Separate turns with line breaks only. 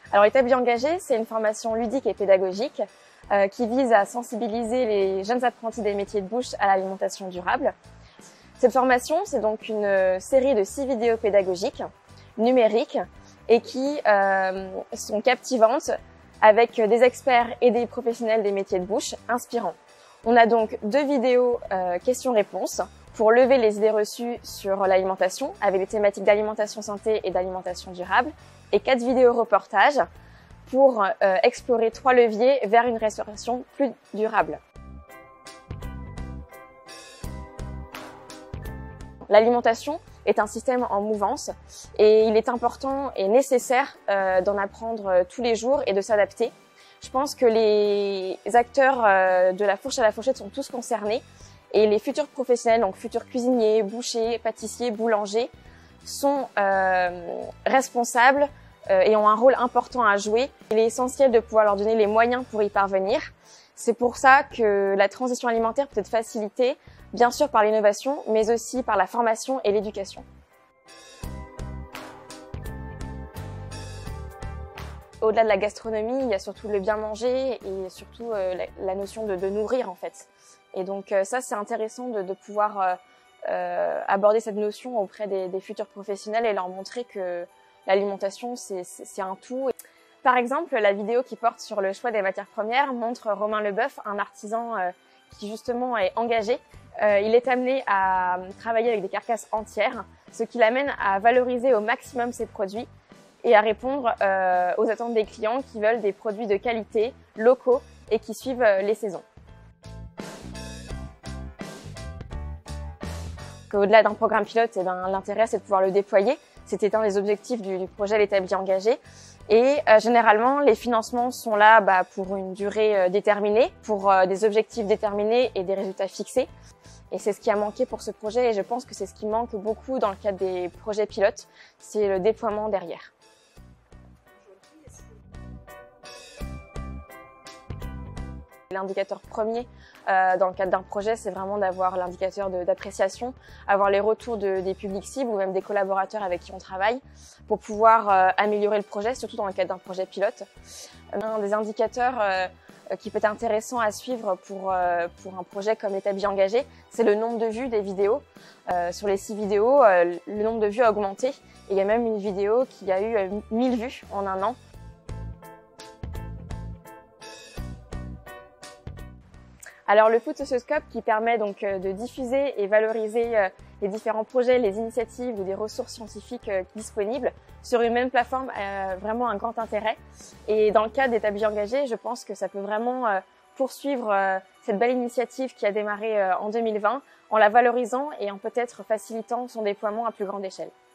Alors, Établi engagé, c'est une formation ludique et pédagogique qui vise à sensibiliser les jeunes apprentis des métiers de bouche à l'alimentation durable. Cette formation, c'est donc une série de 6 vidéos pédagogiques numériques et qui sont captivantes avec des experts et des professionnels des métiers de bouche inspirants. On a donc 2 vidéos questions-réponses pour lever les idées reçues sur l'alimentation avec des thématiques d'alimentation santé et d'alimentation durable et 4 vidéos reportages pour explorer 3 leviers vers une restauration plus durable. L'alimentation est un système en mouvance et il est important et nécessaire d'en apprendre tous les jours et de s'adapter. Je pense que les acteurs de la fourche à la fourchette sont tous concernés et les futurs professionnels, donc futurs cuisiniers, bouchers, pâtissiers, boulangers, sont responsables et ont un rôle important à jouer. Il est essentiel de pouvoir leur donner les moyens pour y parvenir. C'est pour ça que la transition alimentaire peut être facilitée, bien sûr par l'innovation, mais aussi par la formation et l'éducation. Au-delà de la gastronomie, il y a surtout le bien manger et surtout la notion de nourrir en fait. Et donc ça, c'est intéressant de pouvoir aborder cette notion auprès des futurs professionnels et leur montrer que l'alimentation, c'est un tout. Par exemple, la vidéo qui porte sur le choix des matières premières montre Romain Leboeuf, un artisan qui justement est engagé. Il est amené à travailler avec des carcasses entières, ce qui l'amène à valoriser au maximum ses produits et à répondre aux attentes des clients qui veulent des produits de qualité, locaux et qui suivent les saisons. Au-delà d'un programme pilote, l'intérêt c'est de pouvoir le déployer. C'était un des objectifs du projet L'Établi engagé. Et généralement, les financements sont là pour une durée déterminée, pour des objectifs déterminés et des résultats fixés. Et c'est ce qui a manqué pour ce projet et je pense que c'est ce qui manque beaucoup dans le cadre des projets pilotes, c'est le déploiement derrière. L'indicateur premier dans le cadre d'un projet, c'est vraiment d'avoir l'indicateur d'appréciation, avoir les retours des publics cibles ou même des collaborateurs avec qui on travaille pour pouvoir améliorer le projet, surtout dans le cadre d'un projet pilote. Un des indicateurs qui peut être intéressant à suivre pour un projet comme Établi engagé, c'est le nombre de vues des vidéos. Sur les 6 vidéos, le nombre de vues a augmenté et il y a même une vidéo qui a eu 1000 vues en un an. Alors le Foodocioscope qui permet donc de diffuser et valoriser les différents projets, les initiatives ou des ressources scientifiques disponibles sur une même plateforme a vraiment un grand intérêt. Et dans le cadre d'Établi engagé, je pense que ça peut vraiment poursuivre cette belle initiative qui a démarré en 2020 en la valorisant et en peut-être facilitant son déploiement à plus grande échelle.